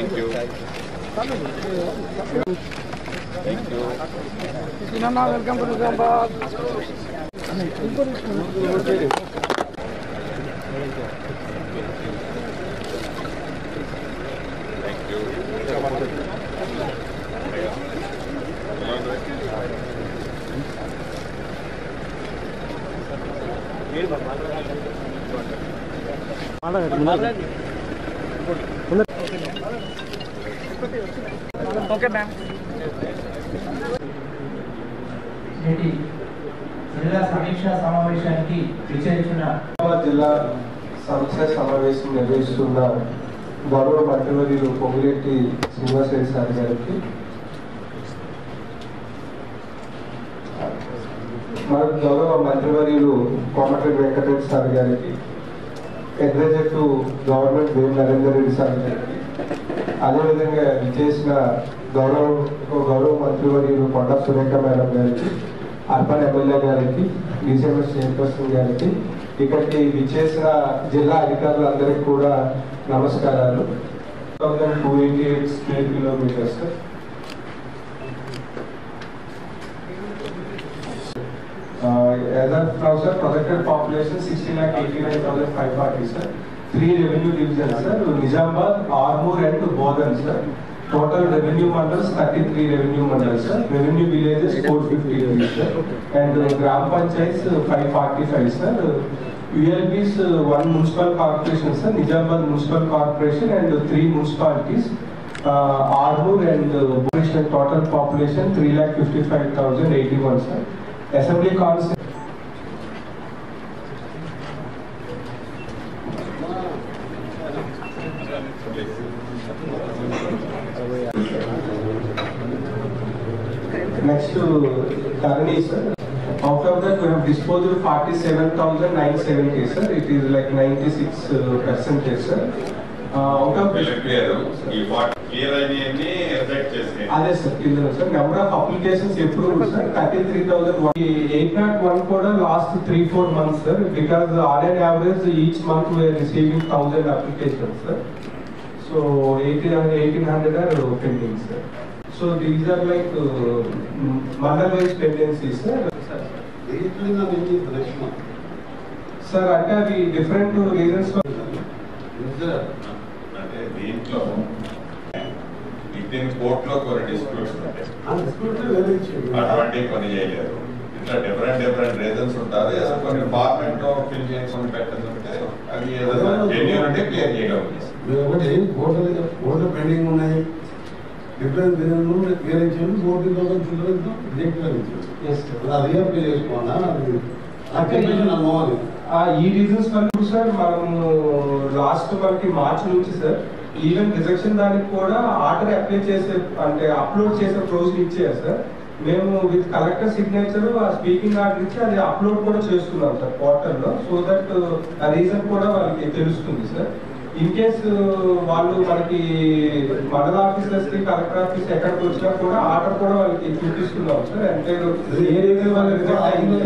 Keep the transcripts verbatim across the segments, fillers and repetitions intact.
Thank you. Thank you. Sinana, welcome to Nizamabad. Thank you. Okay, ma'am. నేటి జిల్లా సమీక్షా సమావేశానికి విచ్చేసిన జిల్లా సమీక్షా సమావేశం నిర్వహిస్తున్న గౌరవ మంత్రివర్యులు పొంగిరెడ్డి శ్రీనివాసరెడ్డి సార్ గారికి, మన గౌరవ మంత్రివర్యులు కోమటిరెడ్డి వెంకటరెడ్డి సార్ గారికి, adviser to government Vem Narender Reddy sir గారికి, అదేవిధంగా విచ్చేసిన గౌరవ గౌరవ మంత్రివర్యులు కొండా సురేఖ మేడం గారికి, అర్బన్ ఎమ్మెల్యే గారికి, డీసీఎంఎస్ చైర్పర్సన్ గారికి, ఇక్కడికి విచ్చేసిన జిల్లా అధికారులందరికీ కూడా నమస్కారాలు. Two eighty eight square kilometres as of now, sir, projected population sixteen lakh eighty-nine thousand five hundred forty, sir. Three revenue divisions, sir. Nizamabad, Armoor and Bodhan, sir. Total revenue mandals thirty-three revenue mandals, sir. Revenue villages four fifty-three, sir. And uh, Gram Panchayats uh, five forty-five, sir. U L Bs uh, one municipal corporation, sir. Nizamabad municipal corporation and uh, three municipalities. Uh, Armoor and uh, population, total population three lakh fifty-five thousand eighty-one, sir. Assembly Council. Next to Karani, sir. Out of that, we have disposed of forty-seven thousand nine hundred seventy, sir. It is like ninety-six percent, sir. Uh, out of this, అదే sir కింద sir number of applications ఎప్పుడు sir thirty three thousand eight not one కూడా last three four months sir, because on and average each month we're receiving thousand applications sir. So eighteen eighteen hundred are pending sir. So these are like mandal wise pendencies sir. Sir అంటే అవి different reasons అంటే దీంట్లో within కోర్టులో కొన్ని disputes ఉంటాయి, అటువంటి కొన్ని చేయలేరు. ఇట్లా డిఫరెంట్ డిఫరెంట్ రీజన్స్ ఉంటారు. కొన్ని ఫార్మెంట్ లో ఫిల్ చేసుకొని పెట్టాలంటే అవి ఏదైనా జెన్యూన్ అంటే క్లియర్ చేయడం. ఒకటి కోర్టులు కోర్టులో పెండింగ్ ఉన్నాయి, డిఫరెంట్ రీజన్ క్లియర్ చేయాలి. కోర్టు చిల్డ్రన్స్ రిజెక్ట్ అది రీఅప్లై చేసుకోవాలా అప్లికేషన్ అమ్మవాలి. ఈ రీజన్స్ వల్ల సార్ మనము లాస్ట్ మనకి మార్చ్ నుంచి సార్ ఈవెన్ రిజెక్షన్ దానికి కూడా ఆర్డర్ అప్లై చేసే అంటే అప్లోడ్ చేసే ప్రొసీజర్ ఇచ్చేయాలి సార్. మేము విత్ కలెక్టర్ సిగ్నేచర్ ఆ స్పీకింగ్ ఆర్డర్ ఇచ్చి అది అప్లోడ్ కూడా చేస్తున్నాం సార్ పోర్టల్లో. సో దట్ ఆ రీజన్ కూడా వాళ్ళకి తెలుస్తుంది సార్. ఇన్ కేసు వాళ్ళు మనకి మండల ఆఫీసర్స్ కి కలెక్టర్ ఆఫీస్ ఎక్కడికి వచ్చినా కూడా ఆర్డర్ కూడా వాళ్ళకి చూపిస్తున్నాం సార్. అంటే ఏ రీజన్ వాళ్ళు రిజెక్ట్ అయిందో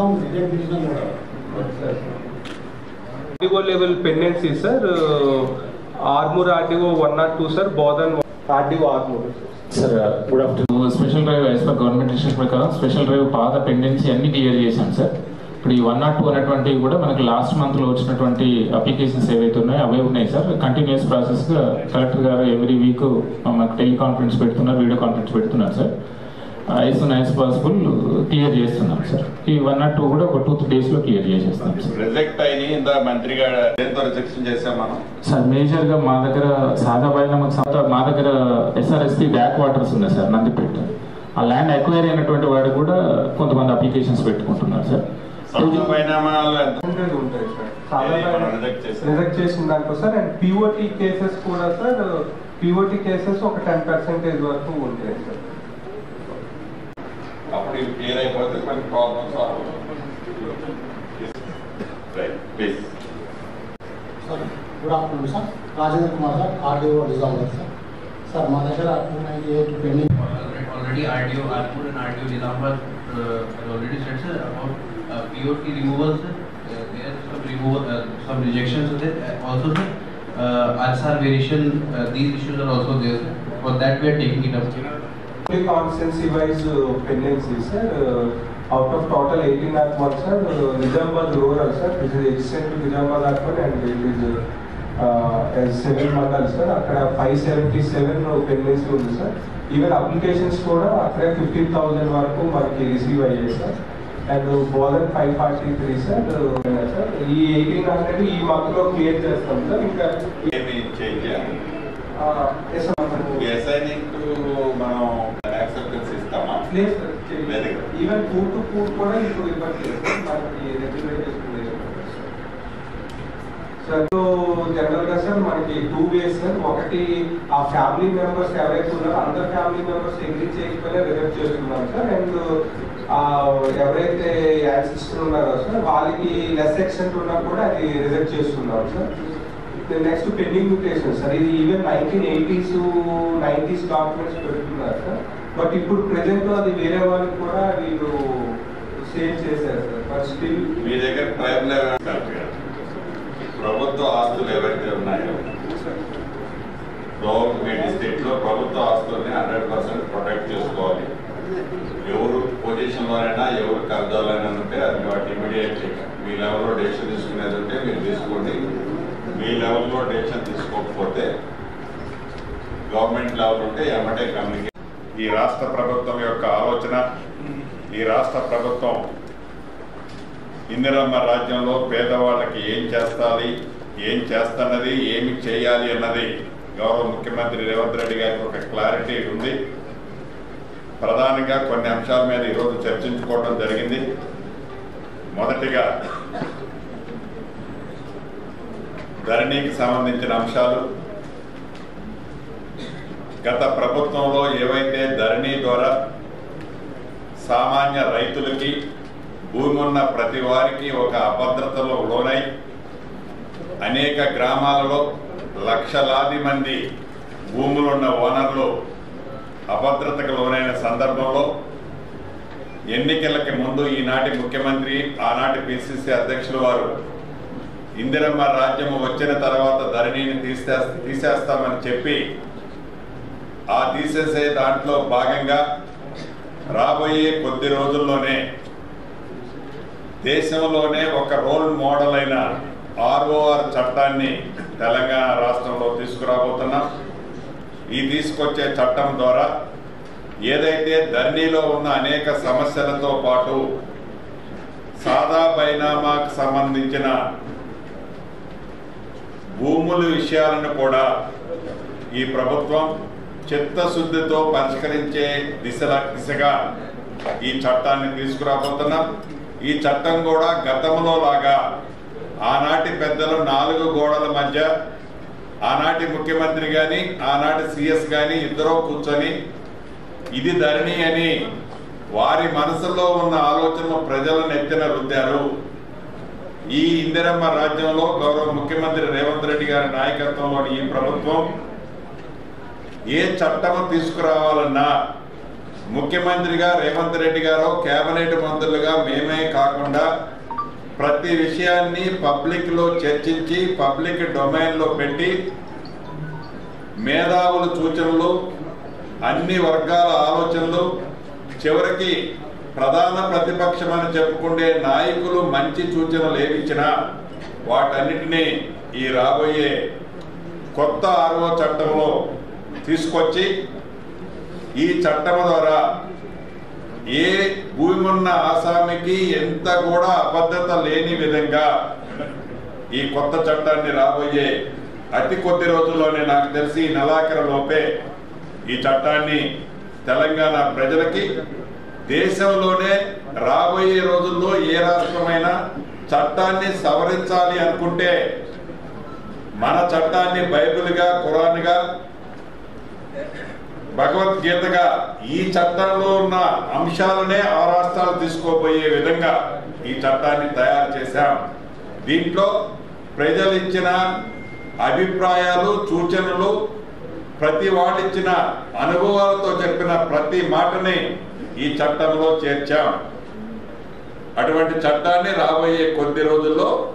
level pendency sir. Armoor RDO one not two sir, Bodhan RDO Armoor sir. Good afternoon. Special drive as per government instruction ప్రకారం స్పెషల్ డ్రైవ్ పాత పెండెన్సీ అన్ని క్లియర్ చేశాం సార్. ఇప్పుడు ఈ వన్ నాట్ టూ అనేటువంటివి కూడా మనకి లాస్ట్ మంత్లో వచ్చినటువంటి అప్లికేషన్స్ ఏవైతే ఉన్నాయో అవే ఉన్నాయి సార్. కంటిన్యూస్ ప్రాసెస్గా కలెక్టర్ గారు ఎవ్రీ వీక్ మనకు టెలికాన్ఫరెన్స్ పెడుతున్నారు, వీడియో కాన్ఫరెన్స్ పెడుతున్నారు sir. As soon as possible clear చేస్తున్నాం సార్. ఈ వన్ నాట్ టూ కూడా ఒక టూ త్రీ డేస్లో క్లియర్ చేసేస్తాం సార్. రిజెక్ట్ అయినాయి ఇంత మంత్రిగా రిజెక్షన్ చేసాం మనం సార్. మేజర్గా మా దగ్గర సాదాబాయిన మా దగ్గర ఎస్ఆర్ఎస్టీ బ్యాక్ వాటర్స్ ఉన్నాయి సార్ నందిపేట. ఆ ల్యాండ్ ఎక్వైర్ అయినటువంటి వాడు కూడా కొంతమంది అప్లికేషన్స్ పెట్టుకుంటున్నారు సార్. రిజెక్ట్ చేసిన దాంట్లో సార్. అండ్ పిఓటీ కేసెస్ కూడా సార్, పిఓటీ కేసెస్ ఒక టెన్ పర్సెంటేజ్ వరకు ఉంటాయి సార్. అప్పుడు ఇది క్లియర్ అయిపోతే మనకి ప్రాబ్లమ్ సాల్వ్ అవుతుంది. Right please. Sir good afternoon sir. Rajendra Kumar sir, RDO Nizamabad sir. Sir మా దగ్గర two ninety eight pending already R D O Armoor and R D O Nizamabad uh, has already said sir about uh, P O T removals. Uh, there are some removal, uh, some rejections are there. Uh, also sir, uh, R S R variation, uh, these issues are also there. For that we are taking it up. Constancy wise uh, pendency, sir. Uh, out of total eighteen lakh one, sir, uh, Nizamabad rural, sir, this is adjacent to Nizamabad Arpan and it is uh, as seven mandal, sir. Akkada five seventy-seven uh, pendency undi, sir. Even applications kuda akkada fifteen thousand varaku manaki receive ayyayi, sir. And uh, more than five forty-three, sir. Uh, sir, ee eighteen అనేది ఈ month లో clear చేస్తాం, sir. ఇంకా ఏమి చేయాలి? Yes assigning మనం acceptance ఇస్తామా? లేదు sir. Even two to four కూడా ఇప్పుడు ఇవ్వట్లేదు మనకి రెగ్యులేట్ సార్. జనరల్ గా సార్ మనకి టూ వేస్ సార్. ఒకటి ఆ ఫ్యామిలీ మెంబర్స్ ఎవరైతే ఉన్నారో అందరు ఫ్యామిలీ మెంబర్స్ అగ్రీ చేయకపోయినా రిజెక్ట్ చేస్తున్నాం సార్. అండ్ ఎవరైతే యాన్సిస్టర్ ఉన్నారో సార్ వాళ్ళకి లెస్ ఎక్స్టెంట్ ఉన్నా కూడా అది రిజెక్ట్ చేస్తున్నాం sir. Next pending mutation sir. ఇది even nineteen eighties nineties documents పెడుతున్నారు సార్. బట్ ఇప్పుడు ప్రెజెంట్ అది వేరే వాళ్ళకి కూడా వీళ్ళు సేవ్ చేశారు సార్. బట్ స్టిల్ మీ దగ్గర ట్రైబల్ ప్రభుత్వ ఆస్తులు ఏవైతే ఉన్నాయో మీ డిస్ట్రిక్ట్ లో ప్రభుత్వ ఆస్తుల్ని హండ్రెడ్ పర్సెంట్ ప్రొటెక్ట్ చేసుకోవాలి. ఎవరు పొజిషన్ లోనైనా ఎవరు కబ్జాలైనా ఉంటే అది వాటి ఇమీడియట్ మీ లెవెల్లో డెసిషన్ తీసుకునేది ఉంటే మీరు తీసుకోండి. మీ లెవెల్లో డెసిషన్ తీసుకోకపోతే గవర్నమెంట్ లెవెల్ ఉంటే ఎమ్మటే కమ్యూనికేట్. ఈ రాష్ట్ర ప్రభుత్వం యొక్క ఆలోచన, ఈ రాష్ట్ర ప్రభుత్వం ఇందిరమ్మ రాజ్యంలో పేదవాళ్ళకి ఏం చేస్తాలి, ఏం చేస్తున్నది, ఏమి చేయాలి అన్నది గౌరవ ముఖ్యమంత్రి రేవంత్ రెడ్డి గారికి ఒక క్లారిటీ ఉంది. ప్రధానంగా కొన్ని అంశాల మీద ఈరోజు చర్చించుకోవడం జరిగింది. మొదటిగా ధరణికి సంబంధించిన అంశాలు. గత ప్రభుత్వంలో ఏవైతే ధరణి ద్వారా సామాన్య రైతులకి భూమి ఉన్న ప్రతి వారికి ఒక అభద్రతలో లోనై అనేక గ్రామాలలో లక్షలాది మంది భూములున్న ఓనర్లు అభద్రతకు లోనైన సందర్భంలో ఎన్నికలకి ముందు ఈనాటి ముఖ్యమంత్రి ఆనాటి పిసిసి అధ్యక్షులు వారు ఇందిరమ్మ రాజ్యం వచ్చిన తర్వాత ధరణిని తీసే తీసేస్తామని చెప్పి ఆ తీసేసే దాంట్లో భాగంగా రాబోయే కొద్ది రోజుల్లోనే దేశంలోనే ఒక రోల్ మోడల్ అయిన ఆర్ఓఆర్ చట్టాన్ని తెలంగాణ రాష్ట్రంలో తీసుకురాబోతున్నాం. ఈ తీసుకొచ్చే చట్టం ద్వారా ఏదైతే ధరణిలో ఉన్న అనేక సమస్యలతో పాటు సాదా బైనామాకు సంబంధించిన భూముల విషయాలను కూడా ఈ ప్రభుత్వం చిత్తశుద్ధితో పరిష్కరించే దిశల దిశగా ఈ చట్టాన్ని తీసుకురాబోతున్నాం. ఈ చట్టం కూడా గతంలో లాగా ఆనాటి పెద్దలు నాలుగు గోడల మధ్య ఆనాటి ముఖ్యమంత్రి కానీ ఆనాటి సిఎస్ కానీ ఇద్దరూ కూర్చొని ఇది ధరణి అని వారి మనసులో ఉన్న ఆలోచనలు ప్రజలను ఎత్తిన రుద్దారు. ఈ ఇందిరమ్మ రాజ్యంలో గౌరవ ముఖ్యమంత్రి రేవంత్ రెడ్డి గారి నాయకత్వంలోని ఈ ప్రభుత్వం ఏ చట్టం తీసుకురావాలన్నా ముఖ్యమంత్రిగా రేవంత్ రెడ్డి గారు, కేబినెట్ మంత్రులుగా మేమే కాకుండా ప్రతి విషయాన్ని పబ్లిక్ లో చర్చించి పబ్లిక్ డొమైన్ లో పెట్టి మేధావుల సూచనలు, అన్ని వర్గాల ఆలోచనలు, చివరికి ప్రధాన ప్రతిపక్షం అని చెప్పుకునే నాయకులు మంచి సూచనలు ఏమిచ్చినా వాటన్నిటినీ ఈ రాబోయే కొత్త ఆర్ఓ చట్టంలో తీసుకొచ్చి ఈ చట్టం ద్వారా ఏ భూమి ఉన్న ఆసామికి ఎంత కూడా అబద్ధత లేని విధంగా ఈ కొత్త చట్టాన్ని రాబోయే అతి కొద్ది రోజుల్లోనే, నాకు తెలిసి నెలాఖరు లోపే ఈ చట్టాన్ని తెలంగాణ ప్రజలకి, దేశంలోనే రాబోయే రోజుల్లో ఏ రాష్ట్రమైనా చట్టాన్ని సవరించాలి అనుకుంటే మన చట్టాన్ని బైబిల్గా, ఖురాన్గా, భగవద్గీతగా ఈ చట్టంలో ఉన్న అంశాలనే ఆ రాష్ట్రాలు తీసుకోబోయే విధంగా ఈ చట్టాన్ని తయారు చేశాం. దీంట్లో ప్రజలు ఇచ్చిన అభిప్రాయాలు, సూచనలు, ప్రతి వాళ్ళు ఇచ్చిన అనుభవాలతో చెప్పిన ప్రతి మాటని ఈ చట్టంలో చేర్చాం. అటువంటి చట్టాన్ని రాబోయే కొద్ది రోజుల్లో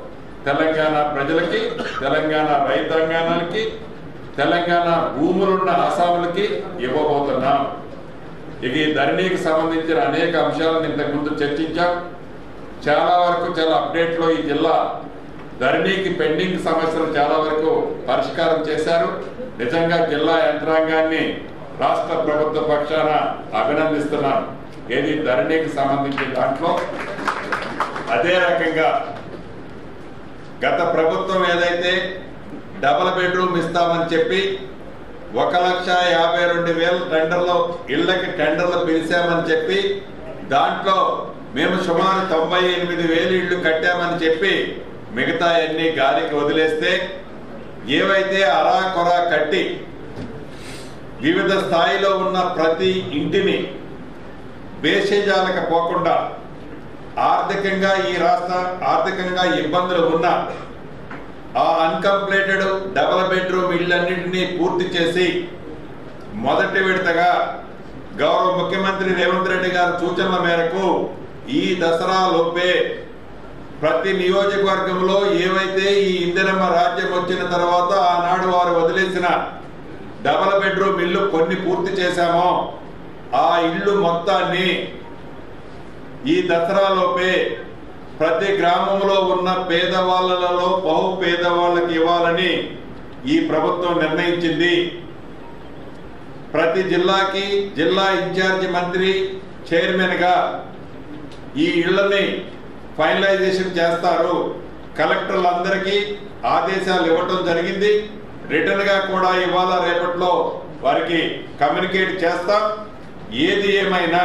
తెలంగాణ ప్రజలకి, తెలంగాణ రైతాంగానికి, తెలంగాణ భూములున్న అస్సాములకి ఇవ్వబోతున్నాం. ఇక ఈ ధరణికి సంబంధించిన అనేక అంశాలను ఇంతకుముందు చర్చించాం. చాలా వరకు చాలా అప్డేట్లో ఈ జిల్లా ధరణికి పెండింగ్ సమస్యలు చాలా వరకు పరిష్కారం చేశారు. నిజంగా జిల్లా యంత్రాంగాన్ని రాష్ట్ర ప్రభుత్వ పక్షాన అభినందిస్తున్నాను. ఏది ధరణికి సంబంధించిన దాంట్లో అదే రకంగా గత ప్రభుత్వం ఏదైతే డబల్ బెడ్రూమ్ ఇస్తామని చెప్పి ఒక లక్ష యాభై రెండు వేల టెండర్లు ఇళ్లకి టెండర్లు పిలిచామని చెప్పి దాంట్లో మేము సుమారు తొంభై ఎనిమిది వేలు ఇళ్లు కట్టామని చెప్పి మిగతా అన్ని గాలికి వదిలేస్తే ఏవైతే అరా కొరా కట్టి వివిధ స్థాయిలో ఉన్న ప్రతి ఇంటిని బేషజాలకు పోకుండా ఆర్థికంగా ఈ రాష్ట్ర ఆర్థికంగా ఇబ్బందులు ఉన్న ఆ అన్కంప్లీటెడ్ డబల్ బెడ్రూమ్ ఇళ్ళన్నింటినీ పూర్తి చేసి మొదటి విడతగా గౌరవ ముఖ్యమంత్రి రేవంత్ రెడ్డి గారి సూచనల మేరకు ఈ దసరా లోపే ప్రతి నియోజకవర్గంలో ఏవైతే ఈ ఇందిరమ్మ రాజ్యం వచ్చిన తర్వాత ఆనాడు వారు వదిలేసిన డబల్ బెడ్రూమ్ ఇల్లు కొన్ని పూర్తి చేశామో ఆ ఇల్లు మొత్తాన్ని ఈ దసరా లోపే ప్రతి గ్రామంలో ఉన్న పేదవాళ్ళలో బహు పేదవాళ్ళకి ఇవ్వాలని ఈ ప్రభుత్వం నిర్ణయించింది. ప్రతి జిల్లాకి జిల్లా ఇన్ఛార్జి మంత్రి చైర్మన్ గా ఈ ఇళ్లని ఫైనలైజేషన్ చేస్తారు. కలెక్టర్లందరికీ ఆదేశాలు ఇవ్వటం జరిగింది. రిటర్న్ గా కూడా ఇవాళ రేపట్లో వారికి కమ్యూనికేట్ చేస్తాం. ఏది ఏమైనా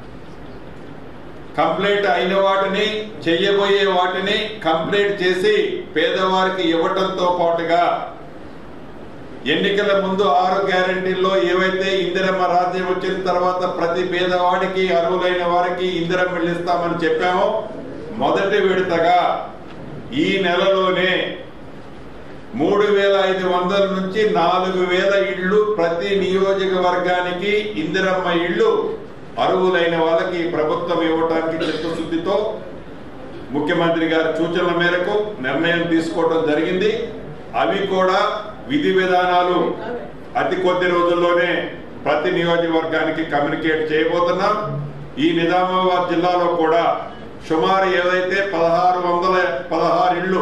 కంప్లీట్ అయిన వాటిని చెయ్యబోయే వాటిని కంప్లీట్ చేసి పేదవారికి ఇవ్వటంతో పాటుగా ఎన్నికల ముందు ఆరు గ్యారంటీల్లో ఏవైతే ఇందిరమ్మ రాజ్యం వచ్చిన తర్వాత ప్రతి పేదవాడికి అర్హులైన వారికి ఇందిరమ్మ ఇల్లు ఇస్తామని చెప్పామో మొదటి విడతగా ఈ నెలలోనే మూడు వేల ఐదు వందల నుంచి నాలుగు వేల ఇళ్లు ప్రతి నియోజకవర్గానికి ఇందిరమ్మ ఇళ్లు అర్హులైన వాళ్ళకి ప్రభుత్వం ఇవ్వడానికి చిత్తశుద్ధితో ముఖ్యమంత్రి గారి సూచనల మేరకు నిర్ణయం తీసుకోవడం జరిగింది. అవి కూడా విధి విధానాలు అతి కొద్ది రోజుల్లోనే ప్రతి నియోజకవర్గానికి కమ్యూనికేట్ చేయబోతున్నాం. ఈ నిజామాబాద్ జిల్లాలో కూడా సుమారు ఏదైతే పదహారు వందల పదహారు ఇళ్లు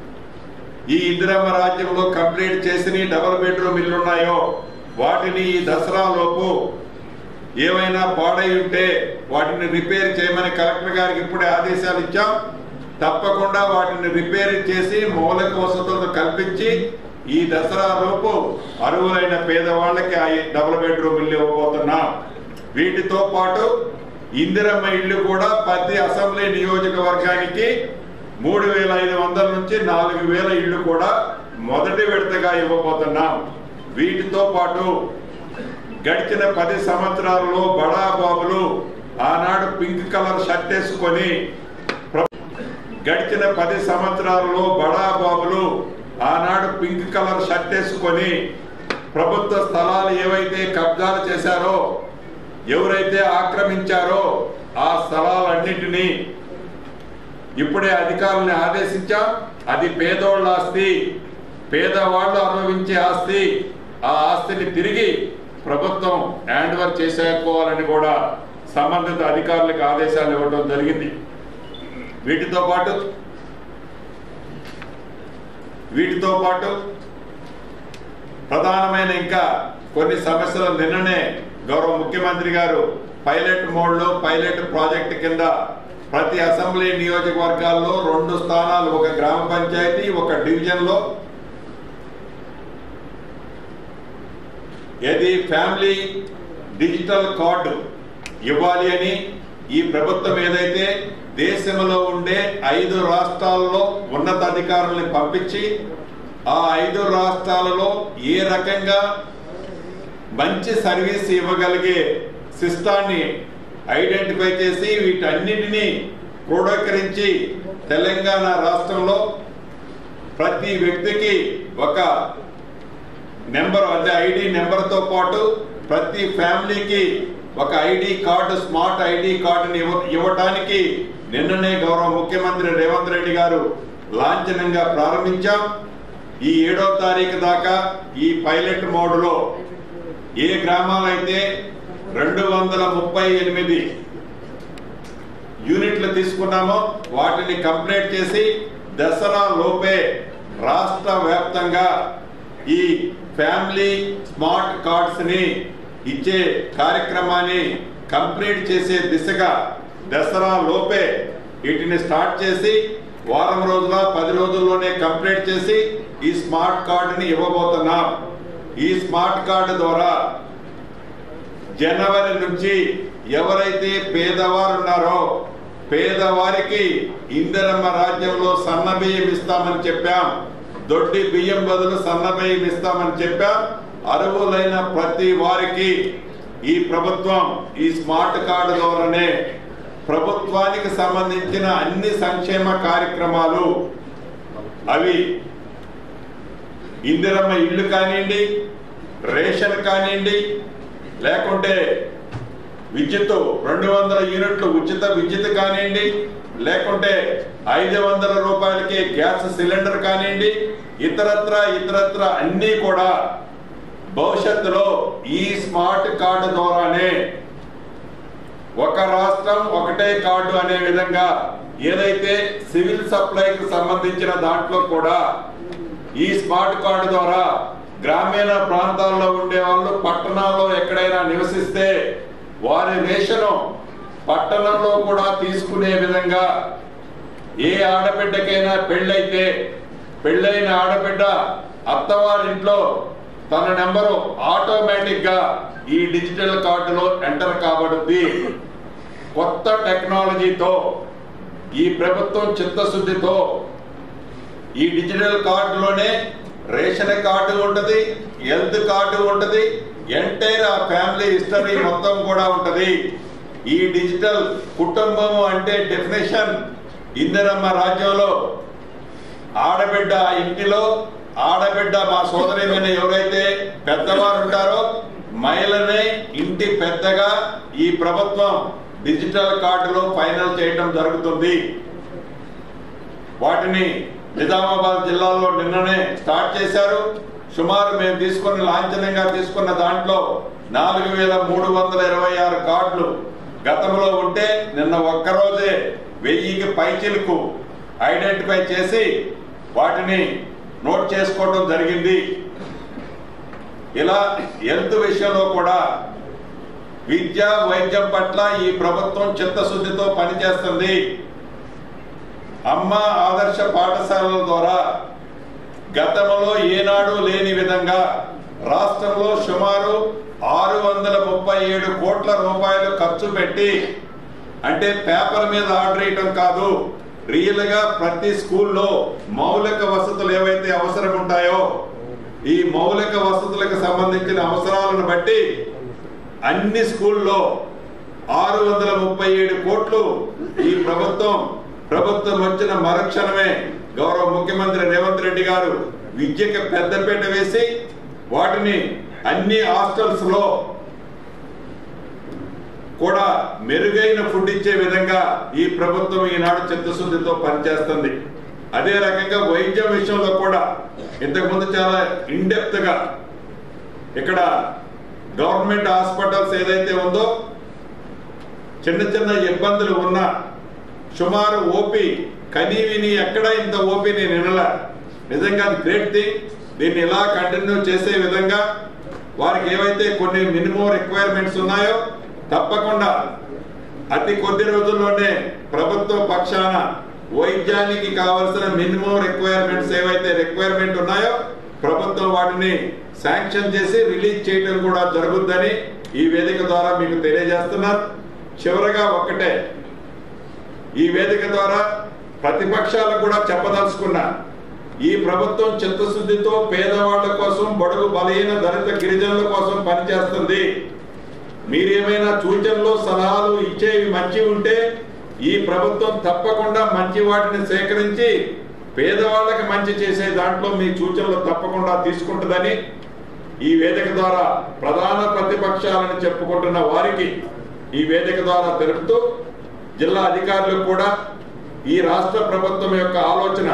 ఈ ఇందిరమ్మ రాజ్యంలో కంప్లీట్ చేసి డబల్ బెడ్రూమ్ ఇల్లు ఉన్నాయో వాటిని ఈ దసరా లోపు ఏమైనా పాడై ఉంటే వాటిని రిపేర్ చేయమని కలెక్టర్ గారికి ఇప్పుడే ఆదేశాలు ఇచ్చాం. తప్పకుండా వాటిని రిపేర్ చేసి మౌలిక వసతులను కల్పించి ఈ దసరా లోపు అర్హులైన పేదవాళ్ళకి ఆ డబుల్ బెడ్రూమ్ ఇల్లు ఇవ్వబోతున్నాం. వీటితో పాటు ఇందిరమ్మ ఇల్లు కూడా ప్రతి అసెంబ్లీ నియోజకవర్గానికి మూడు వేల ఐదు వందల నుంచి నాలుగు వేల ఇళ్లు కూడా మొదటి విడతగా ఇవ్వబోతున్నాం. వీటితో పాటు గడిచిన పది సంవత్సరాలలో బడా బాబులు ఆనాడు పింక్ కలర్ షర్ట్ వేసుకొని గడిచిన పది సంవత్సరాలలో బడా బాబులు ఆనాడు పింక్ కలర్ షర్ట్ వేసుకొని ప్రభుత్వ స్థలాలు ఏవైతే కబ్జాలు చేశారో ఎవరైతే ఆక్రమించారో ఆ స్థలాలన్నింటినీ ఇప్పుడే అధికారుల్ని ఆదేశించాం. అది పేదోళ్ళ ఆస్తి, పేదవాళ్ళు అనుభవించే ఆస్తి. ఆ ఆస్తిని తిరిగి ప్రభుత్వం హ్యాండ్ ఓవర్ చేసేసుకోవాలని కూడా సంబంధిత అధికారులకు ఆదేశాలు ఇవ్వడం జరిగింది. వీటితో పాటు వీటితో పాటు ప్రధానమైన ఇంకా కొన్ని సమస్యలు నిన్ననే గౌరవ ముఖ్యమంత్రి గారు పైలట్ మోడ్లో పైలట్ ప్రాజెక్ట్ కింద ప్రతి అసెంబ్లీ నియోజకవర్గాల్లో రెండు స్థానాలు, ఒక గ్రామ పంచాయతీ ఒక డివిజన్లో ఏది ఫ్యామిలీ డిజిటల్ కార్డు ఇవ్వాలి అని ఈ ప్రభుత్వం ఏదైతే దేశంలో ఉండే ఐదు రాష్ట్రాల్లో ఉన్నతాధికారుల్ని పంపించి ఆ ఐదు రాష్ట్రాలలో ఏ రకంగా మంచి సర్వీస్ ఇవ్వగలిగే సిస్టాన్ని ఐడెంటిఫై చేసి వీటన్నిటినీ క్రోడీకరించి తెలంగాణ రాష్ట్రంలో ప్రతి వ్యక్తికి ఒక నెంబర్ అంటే ఐడి నెంబర్తో పాటు ప్రతి ఫ్యామిలీకి ఒక ఐడి కార్డు, స్మార్ట్ ఐడి కార్డుని ఇవ్వ ఇవ్వటానికి నిన్ననే గౌరవ ముఖ్యమంత్రి రేవంత్ రెడ్డి గారు లాంఛనంగా ప్రారంభించాం. ఈ ఏడో తారీఖు దాకా ఈ పైలట్ మోడ్లో ఏ గ్రామాలైతే రెండు వందల ముప్పై ఎనిమిది యూనిట్లు తీసుకున్నామో వాటిని కంప్లీట్ చేసి దసరా లోపే రాష్ట్ర వ్యాప్తంగా ఈ ఫ్యామిలీ స్మార్ట్ కార్డ్స్ ని ఇచ్చే కార్యక్రమాన్ని కంప్లీట్ చేసే దిశగా దసరా లోపే వీటిని స్టార్ట్ చేసి వారం రోజుల పది రోజుల్లోనే కంప్లీట్ చేసి ఈ స్మార్ట్ కార్డుని ఇవ్వబోతున్నాం. ఈ స్మార్ట్ కార్డు ద్వారా జనవరి నుంచి ఎవరైతే పేదవారు ఉన్నారో పేదవారికి ఇందిరమ్మ రాజ్యంలో సన్న బియ్యం ఇస్తామని చెప్పాం. దొడ్డి బియ్యం బదులు సన్న బియ్యం ఇస్తామని చెప్పాం. అర్హులైన ప్రతి వారికి ఈ ప్రభుత్వం ఈ స్మార్ట్ కార్డు ద్వారానే ప్రభుత్వానికి సంబంధించిన అన్ని సంక్షేమ కార్యక్రమాలు అవి ఇందిరమ్మ ఇల్లు కానివ్వండి, రేషన్ కానివ్వండి, లేకుంటే విద్యుత్ రెండు వందల యూనిట్లు ఉచిత విద్యుత్ కానివ్వండి, లేకుంటే ఐదు వందల రూపాయలకి గ్యాస్ సిలిండర్ కానివ్వండి, ఇతరత్ర ఇతరత్ర అన్నీ కూడా భవిష్యత్తులో ఈ స్మార్ట్ కార్డు ద్వారానే ఒక రాష్ట్రం ఒకటే కార్డు అనే విధంగా ఏదైతే సివిల్ సప్లైకి సంబంధించిన దాంట్లో కూడా ఈ స్మార్ట్ కార్డు ద్వారా గ్రామీణ ప్రాంతాల్లో ఉండే వాళ్ళు పట్టణాల్లో ఎక్కడైనా నివసిస్తే వారి రేషను పట్టణంలో కూడా తీసుకునే విధంగా ఏ ఆడబిడ్డకైనా పెళ్ళైతే పెళ్ళైన ఆడబిడ్డ అత్తవారింట్లో తన నెంబరు ఆటోమేటిక్ గా ఈ డిజిటల్ కార్డులో ఎంటర్ కాబడుద్ది. కొత్త టెక్నాలజీతో ఈ ప్రభుత్వం చిత్తశుద్ధితో ఈ డిజిటల్ కార్డులోనే రేషన్ కార్డు ఉంటది, హెల్త్ కార్డు ఉంటది, ఎంటైర్ ఆ ఫ్యామిలీ హిస్టరీ మొత్తం కూడా ఉంటది. ఈ డిజిటల్ కుటుంబం అంటే డెఫినేషన్ ఇందిరమ్మ రాజ్యంలో ఆడబిడ్డ ఇంటిలో ఆడబిడ్డ మా సోదరిమైన ఎవరైతే పెద్దవారు ఉంటారో మహిళనే ఇంటి పెద్దగా ఈ ప్రభుత్వం డిజిటల్ కార్డులో ఫైనల్ చేయడం జరుగుతుంది. వాటిని నిజామాబాద్ జిల్లాలో నిన్ననే స్టార్ట్ చేశారు. సుమారు మేము తీసుకున్న లాంఛనంగా తీసుకున్న దాంట్లో నాలుగు వేల మూడు వందల ఇరవై ఆరు కార్డులు గతంలో ఉంటే నిన్న ఒక్కరోజే వెయ్యికి పైచిలకు ఐడెంటిఫై చేసి వాటిని నోట్ చేసుకోవడం జరిగింది. ఇలా హెల్త్ విషయంలో కూడా విద్య వైద్యం పట్ల ఈ ప్రభుత్వం చిత్తశుద్ధితో పనిచేస్తుంది. అమ్మ ఆదర్శ పాఠశాలల ద్వారా గతంలో ఏనాడు లేని విధంగా రాష్ట్రంలో సుమారు ఆరు వందల ముప్పై ఏడు కోట్ల రూపాయలు ఖర్చు పెట్టి, అంటే పేపర్ మీద ఆర్డర్ వేయటం కాదు, రియల్ గా ప్రతి స్కూల్లో మౌలిక వసతులు ఏవైతే అవసరం ఉంటాయో ఈ మౌలిక వసతులకు సంబంధించిన అవసరాలను బట్టి అన్ని స్కూల్లో ఆరు వందల ముప్పై ఏడు కోట్లు ఈ ప్రభుత్వం ప్రభుత్వం వచ్చిన మరుక్షణమే గౌరవ ముఖ్యమంత్రి రేవంత్ రెడ్డి గారు విద్యకు పెద్దపీట వేసి వాటిని అన్ని హాస్టల్స్ లో కూడా మెరుగైన ఫుడ్ ఇచ్చే విధంగా ఈ ప్రభుత్వం ఈనాడు చిత్తశుద్ధితో పనిచేస్తుంది. అదే రకంగా వైద్యం విషయంలో కూడా ఇంతకుముందు చాలా ఇన్డెప్త్ గా ఇక్కడ గవర్నమెంట్ హాస్పిటల్స్ ఏదైతే ఉందో చిన్న చిన్న ఇబ్బందులు ఉన్నా సుమారు ఓపీ కనీవిని ఎక్కడ ఇంత ఓపీ నేను వినలా. నిజంగా అది గ్రేట్ థింగ్. దీన్ని ఇలా కంటిన్యూ చేసే విధంగా వారికి ఏవైతే కొన్ని మినిమం రిక్వైర్మెంట్స్ ఉన్నాయో తప్పకుండా అతి కొద్ది రోజుల్లోనే ప్రభుత్వ పక్షాన వైద్యానికి కావలసిన మినిమం రిక్వైర్మెంట్స్ ఏవైతే రిక్వైర్మెంట్ ఉన్నాయో ప్రభుత్వం వాటిని శాంక్షన్ చేసి రిలీజ్ చేయడం కూడా జరుగుద్దని ఈ వేదిక ద్వారా మీకు తెలియజేస్తున్నారు. చివరగా ఒక్కటే, ఈ వేదిక ద్వారా ప్రతిపక్షాలకు కూడా చెప్పదలుచుకున్నా, ఈ ప్రభుత్వం చిత్తశుద్ధితో పేదవాళ్ల కోసం, బడుగు బలహీన దళిత గిరిజనుల కోసం పనిచేస్తుంది. మీరేమైనా సూచనలు సలహాలు ఇచ్చేవి మంచి ఉంటే ఈ ప్రభుత్వం తప్పకుండా మంచి వాటిని సేకరించి పేదవాళ్ళకి మంచి చేసే దాంట్లో మీ సూచనలు తప్పకుండా తీసుకుంటుందని ఈ వేదిక ద్వారా ప్రధాన ప్రతిపక్షాలను చెప్పుకుంటున్న వారికి ఈ వేదిక ద్వారా తెలుపుతూ జిల్లా అధికారులకు కూడా ఈ రాష్ట్ర ప్రభుత్వం యొక్క ఆలోచన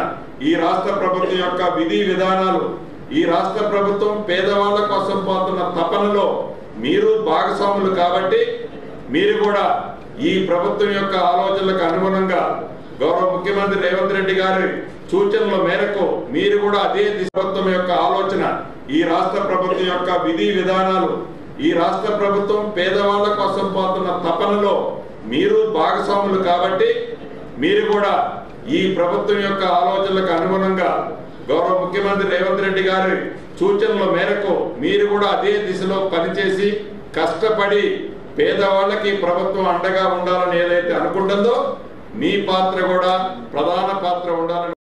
ఈ రాష్ట్ర ప్రభుత్వం యొక్క విధి విధానాలు, ఈ రాష్ట్ర ప్రభుత్వం పేదవాళ్ల కోసం పోతున్న తపనలో మీరు భాగస్వాములు కాబట్టి మీరు కూడా ఈ ప్రభుత్వం యొక్క ఆలోచనలకు అనుగుణంగా గౌరవ ముఖ్యమంత్రి రేవంత్ రెడ్డి గారి సూచనల మేరకు మీరు కూడా అదే ప్రభుత్వం యొక్క ఆలోచన, ఈ రాష్ట్ర ప్రభుత్వం యొక్క విధి విధానాలు, ఈ రాష్ట్ర ప్రభుత్వం పేదవాళ్ల కోసం పోతున్న తపనలో మీరు భాగస్వాములు కాబట్టి మీరు కూడా ఈ ప్రభుత్వం యొక్క ఆలోచనలకు అనుగుణంగా గౌరవ ముఖ్యమంత్రి రేవంత్ రెడ్డి గారి సూచనల మేరకు మీరు కూడా అదే దిశలో పనిచేసి కష్టపడి పేదవాళ్ళకి ప్రభుత్వం అండగా ఉండాలని ఏదైతే అనుకుంటుందో మీ పాత్ర కూడా ప్రధాన పాత్ర ఉండాలని